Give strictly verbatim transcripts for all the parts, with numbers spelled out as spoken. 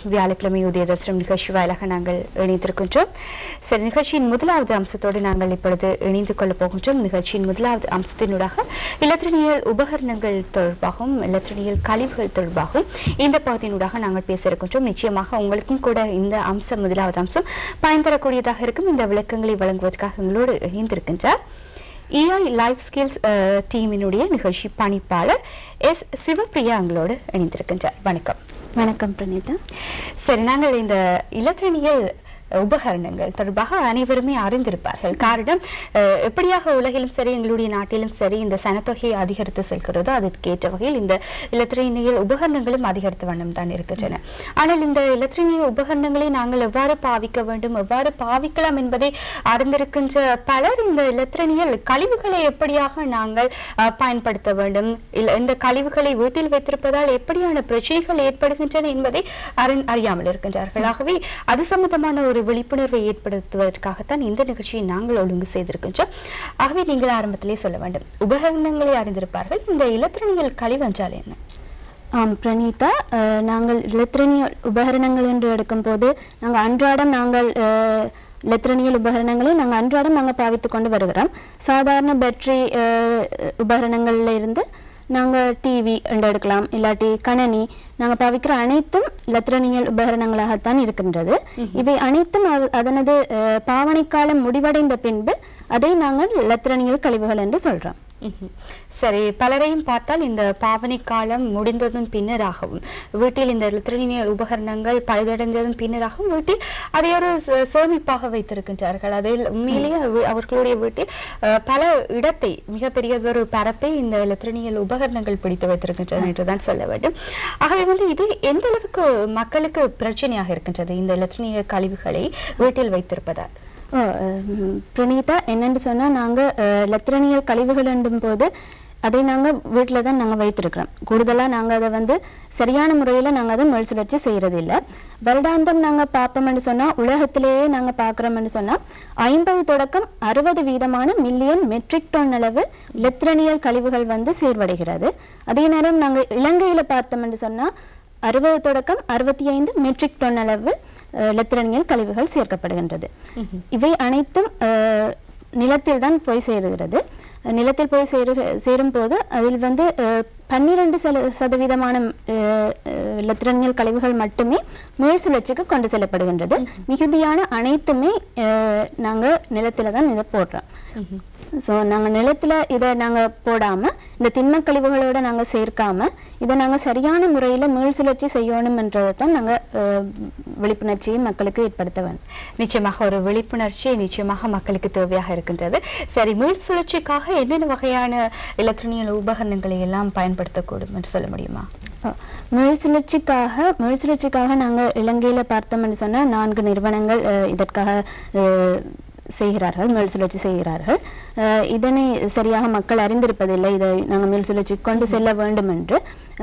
வியாழக்கிழமை உதய தரிசனம் நிகழ்ச்சி வாயிலாக நாங்கள் இணைந்திருக்கின்றோம். சரி, நிகழ்ச்சியின் முதலாவது அம்சத்தோடு நாங்கள் இப்பொழுது இணைந்து கொள்ளப் போகின்றோம். நிகழ்ச்சியின் முதலாவது அம்சத்தினூடாக இலத்திரனியல் உபகரணங்கள் தொடர்பாகவும் இலத்திரனியல் கழிவுகள் தொடர்பாகவும் இந்த பகுதியினூடாக நாங்கள் பேச இருக்கின்றோம். நிச்சயமாக உங்களுக்கும் கூட இந்த அம்சம் முதலாவது அம்சம் பயன் தரக்கூடியதாக இருக்கும். இந்த விளக்கங்களை வழங்குவதற்காக எங்களோடு இணைந்திருக்கின்றார் இஐ லைஃப் ஸ்கில்ஸ் டீமினுடைய நிகழ்ச்சி பணிப்பாளர் எஸ் சிவப்பிரியா எங்களோடு இணைந்திருக்கின்றார். வணக்கம். வணக்கம் பிரணீதா. சரி, நாங்கள் இந்த இலத்திரனியல் உபகரணங்கள் தொடர்பாக அனைவருமே அறிந்திருப்பார்கள். காரணம், எப்படியாக உலகிலும் சரி எங்களுடைய நாட்டிலும் சரி இந்த சனத்தொகை அதிகரித்து செல்கிறதோ அதற்கேற்ற வகையில் இந்த இலத்திரனியல் உபகரணங்களும் அதிகரித்த வண்ணம் தான் இருக்கின்றன. ஆனால் இந்த இலத்திரனியல் உபகரணங்களை நாங்கள் எவ்வாறு பாவிக்க வேண்டும், எவ்வாறு பாவிக்கலாம் என்பதை அறிந்திருக்கின்ற பலர் இந்த இலத்திரனியல் கழிவுகளை எப்படியாக நாங்கள் பயன்படுத்த வேண்டும், இந்த கழிவுகளை வீட்டில் வைத்திருப்பதால் எப்படியான பிரச்சனைகள் ஏற்படுகின்றன என்பதை அறியாமல் இருக்கின்றார்கள். ஆகவே அது சம்பந்தமான ஒரு விழிப்புணர்வை ஏற்படுத்துவதற்காகத்தான் இந்த நிகழ்ச்சியை நாங்கள் ஒழுங்கு செய்திருக்கின்றோம். ஆகவே நீங்கள் ஆரம்பத்திலே சொல்ல வேண்டும், உபகரணங்களை அறிந்திருப்பார்கள், இந்த இலத்திரனியல் கழிவு என்றால் என்ன? ஆம் பிரணீதா, நாங்கள் இலத்திரனியல் உபகரணங்கள் என்று எடுக்கும் போது நாங்கள் அன்றாடம் நாங்கள் இலத்திரனியல் உபகரணங்களை நாங்கள் அன்றாடம் நாங்கள் பாவித்து கொண்டு வருகிறோம். சாதாரண பேட்டரி உபகரணங்கள்ல இருந்து நாங்கள் டிவி என்று எடுக்கலாம், இல்லாட்டி கணனி, நாங்கள் பாவிக்கிற அனைத்தும் இலத்திரனியல் உபகரணங்களாகத்தான் இருக்கின்றது. இவை அனைத்தும் அதனது பாவனை காலம் முடிவடைந்த பின்பு அதை நாங்கள் இலத்திரனியல் கழிவுகள் என்று சொல்றோம். சரி, பலரையும் பார்த்தால் இந்த பாவனை காலம் முடிந்ததும் பின்னராகவும் வீட்டில் இந்த இலத்திரனியல் உபகரணங்கள் பழுதடைந்ததும் பின்னராகவும் வீட்டில் அதை ஒரு சேமிப்பாக வைத்திருக்கின்றார்கள். அதில் உண்மையிலேயே அவர்களுடைய வீட்டில் பல இடத்தை, மிகப்பெரியதொரு பரப்பை இந்த இலத்திரனியல் உபகரணங்கள் பிடித்து வைத்திருக்கின்றன என்றுதான் சொல்ல வேண்டும். ஆகவே வந்து இது எந்த அளவுக்கு மக்களுக்கு பிரச்சனையாக இருக்கின்றது இந்த இலத்திரனியல் கழிவுகளை வீட்டில் வைத்திருப்பதால்? பிரணீதா, என்னென்று சொன்னால் நாங்கள் இலத்திரனியல் கழிவுகள் என்றும் போது அதை நாங்கள் வீட்டில் தான் நாங்கள் வைத்திருக்கிறோம். கூடுதலாக நாங்கள் அதை வந்து சரியான முறையில் நாங்கள் அதை மறுசுழற்சி செய்கிறதில்லை. வருடாந்தம் நாங்கள் பார்ப்போம்னு சொன்னால் உலகத்திலேயே நாங்கள் பார்க்குறோம்னு சொன்னால் ஐம்பது தொடக்கம் அறுபது வீதமான மில்லியன் மெட்ரிக் டன் அளவு இலத்திரனியல் கழிவுகள் வந்து சீர்வடைகிறது. அதே நேரம் நாங்கள் இலங்கையில் பார்த்தோம்னு சொன்னால் அறுபது தொடக்கம் அறுபத்தி ஐந்து மெட்ரிக் டன் அளவு இலத்திரனியல் கழிவுகள் சேர்க்கப்படுகின்றது. இவை அனைத்தும் நிலத்தில் தான் போய் சேருகிறது. நிலத்தில் போய் சேரு சேரும் போது அதில் வந்து பன்னிரண்டு சதவீதமான இலத்திரனியல் கழிவுகள் மட்டுமே மீள் சுழற்சிக்கு கொண்டு செல்லப்படுகின்றது. மிகுதியான அனைத்துமே நாங்கள் நிலத்தில் தான் இதை போடுறோம். ஸோ நாங்கள் நிலத்தில் இதை நாங்கள் போடாமல் இந்த திண்ம கழிவுகளோடு நாங்கள் சேர்க்காம இதை நாங்கள் சரியான முறையில் மீள் சுழற்சி செய்யணும் என்றதை தான் நாங்கள் விழிப்புணர்ச்சியை மக்களுக்கு ஏற்படுத்த வேண்டும். நிச்சயமாக ஒரு விழிப்புணர்ச்சி நிச்சயமாக மக்களுக்கு தேவையாக இருக்கின்றது. சரி, மீள் சுழற்சிக்காக என்னென்ன வகையான இலத்திரனியல் உபகரணங்களை எல்லாம் பயன்படுத்தக்கூடும் என்று சொல்ல முடியுமா? மீள் சுழற்சிக்காக மீள் சுழற்சிக்காக நாங்கள் இலங்கையில் பார்த்தோம்னு சொன்னால் நான்கு நிறுவனங்கள் இதற்காக செய்கிறார்கள், மீள் சுழற்சி செய்கிறார்கள். இதனை சரியாக மக்கள் அறிந்திருப்பதில்லை. இதை நாங்கள் மீள் சுழற்சி கொண்டு செல்ல வேண்டும் என்று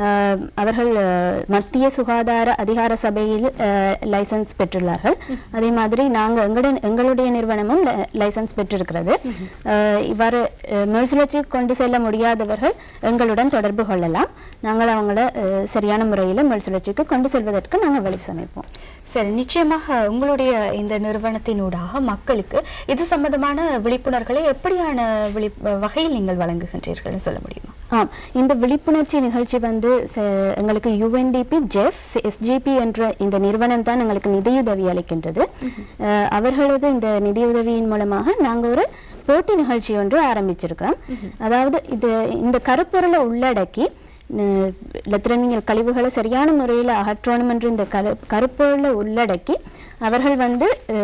அவர்கள் மத்திய சுகாதார அதிகார சபையில் லைசன்ஸ் பெற்றுள்ளார்கள். அதே மாதிரி நாங்கள் எங்களுடைய எங்களுடைய நிறுவனமும் லைசன்ஸ் பெற்றிருக்கிறது. இவ்வாறு மீள் சுழற்சி கொண்டு செல்ல முடியாதவர்கள் எங்களுடன் தொடர்பு கொள்ளலாம். நாங்கள் அவங்கள சரியான முறையில் மீள் சுழற்சிக்கு கொண்டு செல்வதற்கு நாங்கள் வழி சமைப்போம். சரி, நிச்சயமாக உங்களுடைய இந்த நிறுவனத்தினூடாக மக்களுக்கு இது சம்பந்தமான விழிப்புணர்வுகளை எப்படியான விழி வகையில் நீங்கள் வழங்குகின்றீர்கள் சொல்ல முடியுமா? ஆம், இந்த விழிப்புணர்ச்சி நிகழ்ச்சி வந்து எங்களுக்கு யுஎன்டிபி ஜெஃப் எஸ்ஜிபி என்ற இந்த நிறுவனம் தான் எங்களுக்கு நிதியுதவி அளிக்கின்றது. அவர்களது இந்த நிதியுதவியின் மூலமாக நாங்கள் ஒரு போட்டி நிகழ்ச்சி ஒன்று ஆரம்பிச்சிருக்கிறோம். அதாவது இது இந்த கருப்பொருளை உள்ளடக்கி இலத்திரனியல் கழிவுகளை சரியான முறையில் அகற்றணும் என்று இந்த கரு கருப்பொருளை உள்ளடக்கி அவர்கள் வந்து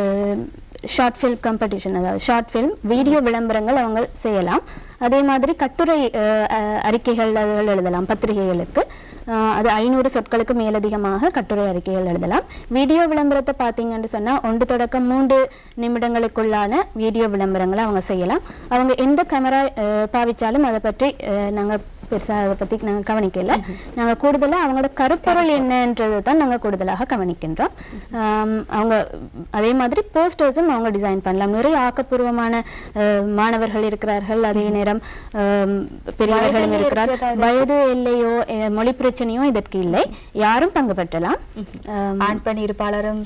ஷார்ட் ஃபில்ம் காம்படிஷன், அதாவது ஷார்ட் ஃபில்ம் வீடியோ விளம்பரங்கள் அவங்க செய்யலாம். அதே மாதிரி கட்டுரை அறிக்கைகள் எழுதலாம் பத்திரிகைகளுக்கு. அது ஐநூறு சொற்களுக்கு மேலதிகமாக கட்டுரை அறிக்கைகள் எழுதலாம். வீடியோ விளம்பரத்தை பார்த்தீங்கன்னு சொன்னால் ஒன்று தொடக்கம் மூன்று நிமிடங்களுக்குள்ளான வீடியோ விளம்பரங்களை அவங்க செய்யலாம். அவங்க எந்த கேமரா பாவிச்சாலும் அதை பற்றி நாங்கள் பெருசா அதை பத்தி நாங்க கவனிக்கல. நாங்க கூடுதலா அவங்களோட கருப்பொருள் என்னன்றதை தான் நாங்க கூடுதலாக கவனிக்கின்றோம். அவங்க அதே மாதிரி போஸ்டர்ஸும் அவங்க டிசைன் பண்ணலாம். நிறைய ஆக்கப்பூர்வமான மாணவர்கள் இருக்கிறார்கள், அதே நேரம் பெரியவர்களும் இருக்கிறார். வயது எல்லையோ மொழி பிரச்சனையோ இதற்கு இல்லை, யாரும் பங்கு பெற்றலாம். ஆண் பெண் இருப்பாளரும்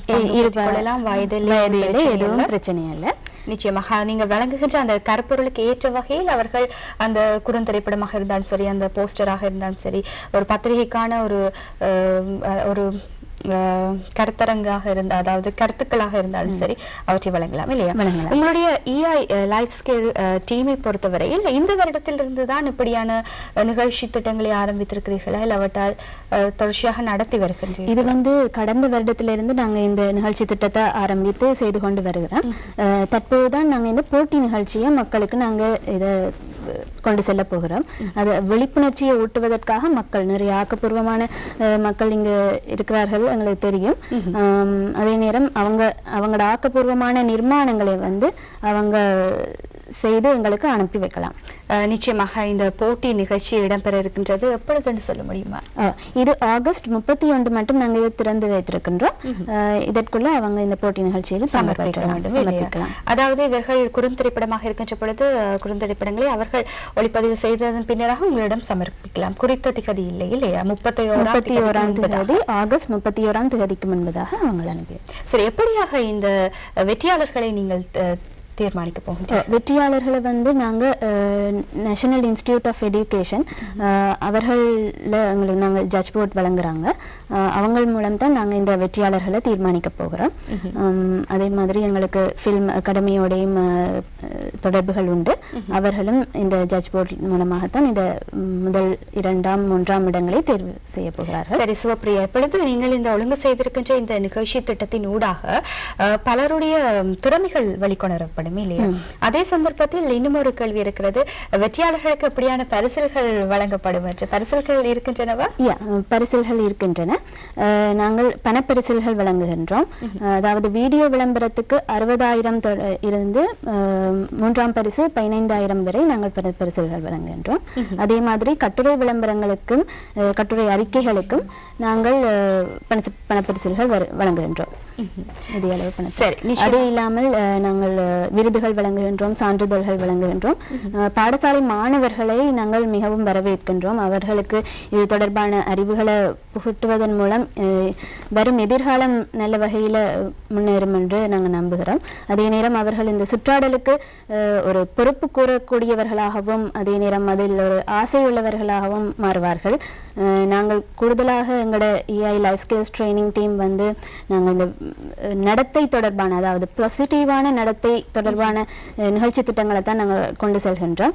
வயது எல்லை எதுவும் பிரச்சனை இல்லை. நிச்சயமாக நீங்கள் வழங்குகின்ற அந்த கருப்பொருளுக்கு ஏற்ற வகையில் அவர்கள் அந்த குறுந்திரைப்படமாக இருந்தாலும் சரி, அந்த போஸ்டராக இருந்தாலும் சரி, ஒரு பத்திரிகைக்கான ஒரு ஒரு கருத்தரங்காக இருந்த அதாவது கருத்துக்களாக இருந்தாலும் சரி அவற்றை வழங்கலாம் இல்லையா? உங்களுடைய இஐ லைஃப் ஸ்கில் டீமை பொறுத்தவரையில் இந்த வருடத்திலிருந்து தான் இப்படியான நிகழ்ச்சி திட்டங்களை ஆரம்பித்திருக்கிறீர்களா, இல்லை அவற்றால் தொடர்ச்சியாக நடத்தி வருகின்றீர்கள்? இது வந்து கடந்த வருடத்திலிருந்து நாங்கள் இந்த நிகழ்ச்சி திட்டத்தை ஆரம்பித்து செய்து கொண்டு வருகிறோம். தற்போதுதான் நாங்கள் இந்த போட்டி நிகழ்ச்சியை மக்களுக்கு நாங்கள் இதை கொண்டு செல்ல போகிறோம். அது விழிப்புணர்ச்சியை ஊட்டுவதற்காக மக்கள் நிறைய ஆக்கப்பூர்வமான மக்கள் இங்கு இருக்கிறார்கள் எங்களுக்கு தெரியும். அதே நேரம் அவங்க அவங்களோட ஆக்கப்பூர்வமான நிர்மாணங்களை வந்து அவங்க செய்து எங்களுக்கு அனுப்பி வைக்கலாம். நிச்சயமாக இந்த போட்டி நிகழ்ச்சி இடம்பெற இருக்கின்றது, எப்பொழுது சொல்ல முடியுமா? இது ஆகஸ்ட் முப்பத்தி ஒன்று மட்டும் நாங்கள் இதை திறந்து வைத்திருக்கின்றோம். இதற்குள்ள அவங்க இந்த போட்டி நிகழ்ச்சியில் சமர்ப்பிக்கலாம். அதாவது இவர்கள் குறுந்திரைப்படமாக இருக்கின்ற பொழுது குறுந்திரைப்படங்களை அவர்கள் ஒளிப்பதிவு செய்ததன் பின்னராக உங்களிடம் சமர்ப்பிக்கலாம். குறித்த திகதி இல்லை இல்லையா? முப்பத்தி முப்பத்தி ஓராம் தேதி ஆகஸ்ட் முப்பத்தி ஓராம் தேதிக்கு முன்பதாக அவங்க அனுப்பி. சரி, எப்படியாக இந்த வெற்றியாளர்களை நீங்கள் தீர்மானிக்க போகிறோம்? வெற்றியாளர்களை வந்து நாங்கள் நேஷனல் இன்ஸ்டிடியூட் ஆஃப் எஜுகேஷன் அவர்களில் எங்களுக்கு நாங்கள் ஜட்ஜ் போர்ட் வழங்குறாங்க. அவங்க மூலம் தான் நாங்கள் இந்த வெற்றியாளர்களை தீர்மானிக்க போகிறோம். அதே மாதிரி எங்களுக்கு ஃபில்ம் அகாடமியோடையும் தொடர்புகள் உண்டு. அவர்களும் இந்த ஜட்ஜ் போர்ட் மூலமாகத்தான் இந்த முதல் இரண்டாம் மூன்றாம் இடங்களை தேர்வு செய்ய போகிறார்கள். சரி சிவப்பிரியா, இப்பொழுது நீங்கள் இந்த ஒழுங்கு செய்திருக்கின்ற இந்த நிகழ்ச்சி திட்டத்தின் ஊடாக பலருடைய திறமைகள் வெளிக்கொணரப்படும் இல்லையா? அதே சந்தர்ப்பத்தில் இன்னும் ஒரு கேள்வி இருக்கிறது, வெற்றியாளர்களுக்கு எப்படியான பரிசில்கள் வழங்கப்படும்? பரிசில்கள் இருக்கின்றனவா? பரிசில்கள் இருக்கின்றன. நாங்கள் பணப்பரிசில்கள் வழங்குகின்றோம். அதாவது வீடியோ விளம்பரத்துக்கு அறுபதாயிரம் இருந்து மூன்றாம் பரிசு பதினைந்தாயிரம் வரை நாங்கள் பரிசில்கள் வழங்குகின்றோம். அதே மாதிரி கட்டுரை விளம்பரங்களுக்கும் கட்டுரை அறிக்கைகளுக்கும் நாங்கள் பணப்பரிசில்கள் வழங்குகின்றோம். அது இல்லாமல் நாங்கள் விருதுகள் வழங்குகின்றோம், சான்றிதழ்கள் வழங்குகின்றோம். பாடசாலை மாணவர்களை நாங்கள் மிகவும் வரவேற்கின்றோம். அவர்களுக்கு இது தொடர்பான அறிவுகளை புகட்டுவதன் மூலம் வரும் எதிர்காலம் நல்ல வகையில் முன்னேறும் என்று நாங்கள் நம்புகிறோம். அதே நேரம் அவர்கள் இந்த சுற்றாடலுக்கு ஒரு பொறுப்பு கூறக்கூடியவர்களாகவும் அதே நேரம் அதில் ஒரு ஆசை உள்ளவர்களாகவும் மாறுவார்கள். நாங்கள் கூடுதலாக எங்களோட EI life skills training team வந்து நாங்கள் இந்த நடத்தை தொடர்பான அதாவது பாசிட்டிவான நடத்தை தொடர்பான நிகழ்ச்சி திட்டங்களை தான் நாங்கள் கொண்டு செல்கின்றோம்.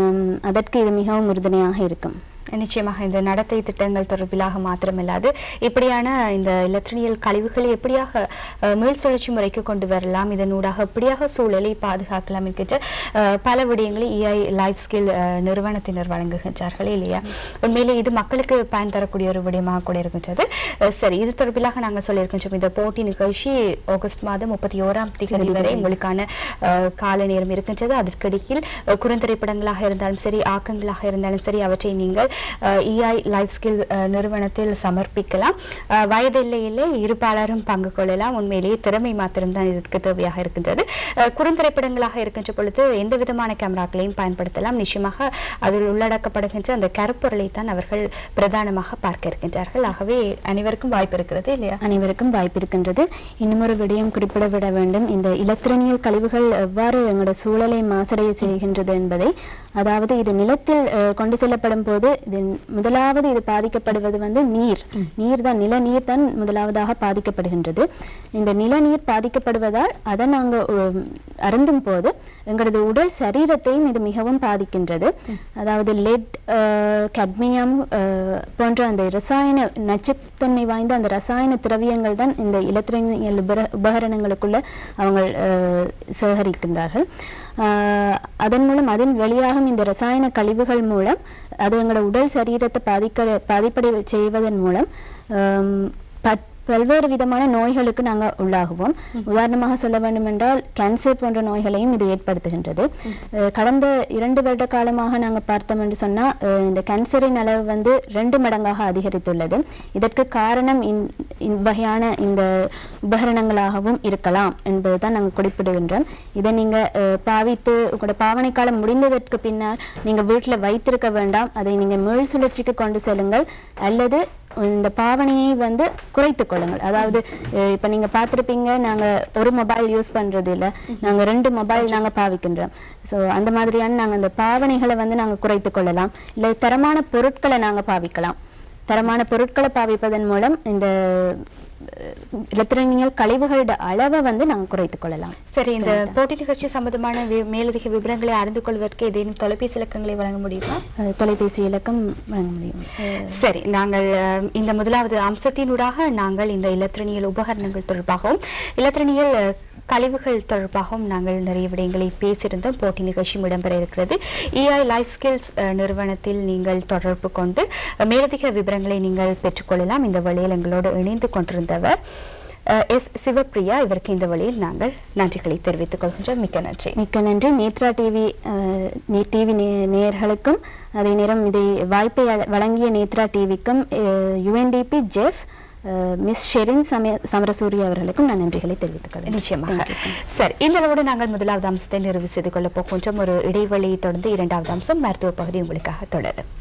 அதற்கு இது மிகவும் உறுதுணையாக இருக்கும். நிச்சயமாக இந்த நடத்தை திட்டங்கள் தொடர்பிலாக மாத்திரமில்லாது இப்படியான இந்த இலத்திரனியல் கழிவுகளை எப்படியாக மீள் சுழற்சி முறைக்கு கொண்டு வரலாம், இதனூடாக எப்படியாக சூழலை பாதுகாக்கலாம் என்கின்ற பல விடயங்களை இஐ லைஃப் ஸ்கில் நிறுவனத்தினர் வழங்குகின்றார்கள் இல்லையா? உண்மையிலே இது மக்களுக்கு பயன் தரக்கூடிய ஒரு விடயமாக கூட இருக்கின்றது. சரி, இது தொடர்பிலாக நாங்கள் சொல்லியிருக்கின்றோம். இந்த போட்டி நிகழ்ச்சி ஆகஸ்ட் மாதம் முப்பத்தி ஓராம் தேதி வரை உங்களுக்கான கால நேரம் இருக்கின்றது. அதற்கிடையில் குறுந்திரைப்படங்களாக இருந்தாலும் சரி, ஆக்கங்களாக இருந்தாலும் சரி, அவற்றை நீங்கள் இஐ லைஃப் ஸ்கில் நிறுவனத்தில் சமர்ப்பிக்கலாம். வயதில்லையிலே இருப்பாளரும் பங்கு கொள்ளலாம். உண்மையிலேயே திறமை மாத்திரம்தான் இதற்கு தேவையாக இருக்கின்றது. குறுந்திரைப்படங்களாக இருக்கின்ற பொழுது எந்த விதமான கேமராக்களையும் பயன்படுத்தலாம். நிச்சயமாக அதில் உள்ளடக்கப்படுகின்ற அந்த கருப்பொருளை தான் அவர்கள் பிரதானமாக பார்க்க இருக்கின்றார்கள். ஆகவே அனைவருக்கும் வாய்ப்பு இருக்கிறது இல்லையா? அனைவருக்கும் வாய்ப்பு இருக்கின்றது. இன்னும் ஒரு விடயம் குறிப்பிட விட வேண்டும். இந்த இலத்திரனியல் கழிவுகள் எவ்வாறு எங்களோட சூழலை மாசடைய செய்கின்றது என்பதை, அதாவது இது நிலத்தில் கொண்டு செல்லப்படும் போது இது முதலாவது இது பாதிக்கப்படுவது வந்து நீர் நீர் தான் நில நீர் தான் முதலாவதாக பாதிக்கப்படுகின்றது. இந்த நில நீர் பாதிக்கப்படுவதால் அதை நாங்கள் அருந்தும் போது எங்களது உடல் சரீரத்தையும் இது மிகவும் பாதிக்கின்றது. அதாவது லெட், கட்மியம் போன்ற அந்த ரசாயன நச்சுத்தன்மை வாய்ந்த அந்த ரசாயன திரவியங்கள் தான் இந்த இலத்திரனியல் உபகரணங்களுக்குள்ள அவங்க சேகரிக்கின்றார்கள். அதன் மூலம் அதன் வெளியாகும் இந்த ரசாயன கழிவுகள் மூலம் அது எங்களோட உடல் சரீரத்தை பாதிக்க பாதிப்படை செய்வதன் மூலம் பல்வேறு விதமான நோய்களுக்கு நாங்கள் உள்ளாகுவோம். உதாரணமாக சொல்ல வேண்டும் என்றால் கேன்சர் போன்ற நோய்களையும் இது ஏற்படுத்துகின்றது. கடந்த இரண்டு வருட காலமாக நாங்கள் பார்த்தோம் என்று சொன்னால் இந்த கேன்சரின் அளவு வந்து ரெண்டு மடங்காக அதிகரித்துள்ளது. இதற்கு காரணம் இவ்வகையான இந்த உபகரணங்களாகவும் இருக்கலாம் என்பதுதான் நாங்கள் குறிப்பிடுகின்றோம். இதை நீங்கள் பாவித்து உங்களோட பாவனை காலம் முடிந்ததற்கு பின்னால் நீங்கள் வீட்டில் வைத்திருக்க வேண்டாம். அதை நீங்கள் மீள் சுழற்சிக்கு கொண்டு செல்லுங்கள் அல்லது இந்த பாவனையை வந்து குறைத்து கொள்ளுங்கள். அதாவது இப்ப நீங்க பார்த்திருப்பீங்க, நாங்க ஒரு மொபைல் யூஸ் பண்றது இல்லை, நாங்க ரெண்டு மொபைல் நாங்க பாவிக்கின்றோம். ஸோ அந்த மாதிரியான நாங்க இந்த பாவனைகளை வந்து நாங்க குறைத்து கொள்ளலாம். இல்லை தரமான பொருட்களை நாங்க பாவிக்கலாம். தரமான பொருட்களை பாவிப்பதன் மூலம் இந்த இலத்திரனியல் கழிவுகளோட அளவை வந்து நாங்கள் குறைத்துக் கொள்ளலாம். சரி, இந்த போட்டி நிகழ்ச்சி சம்பந்தமான மேலதிக விவரங்களை அறிந்து கொள்வதற்கு ஏதேனும் தொலைபேசி இலக்கங்களை வழங்க முடியுமா? தொலைபேசி இலக்கம் வழங்க முடியும். சரி, நாங்கள் இந்த முதலாவது அம்சத்தினூடாக நாங்கள் இந்த இலத்திரனியல் உபகரணங்கள் தொடர்பாகவும் இலத்திரனியல் கழிவுகள் தொடர்பாகவும் நாங்கள் நிறைய விடயங்களை பேசியிருந்தோம். போட்டி நிகழ்ச்சியும் இடம்பெற இருக்கிறது. இஐ லைஃப் ஸ்கில்ஸ் நிறுவனத்தில் நீங்கள் தொடர்பு கொண்டு மேலதிக விவரங்களை நீங்கள் பெற்றுக்கொள்ளலாம். இந்த வழியில் எங்களோடு இணைந்து கொண்டிருந்தவர் எஸ் சிவப்பிரியா. இவருக்கு இந்த வழியில் நாங்கள் நன்றிகளை தெரிவித்துக் கொள்கின்றோம். மிக்க நன்றி. மிக்க நன்றி. நேத்ரா டிவி டிவி நேயர்களுக்கும் அதே நேரம் இதை வாய்ப்பை வழங்கிய நேத்ரா டிவிக்கும் UNDP Jeff Miss Sherin Samarasuriya அவர்களுக்கும் நான் நன்றிகளை தெரிவித்துக் கொள்கிறேன். நிச்சயமாக. சரி, இந்த அளவோடு நாங்கள் முதலாவது அம்சத்தை நிறைவு செய்து கொள்ள போகின்றோம். ஒரு இடைவெளியை தொடர்ந்து இரண்டாவது அம்சம் மருத்துவ பகுதி உங்களுக்காக தொடரும்.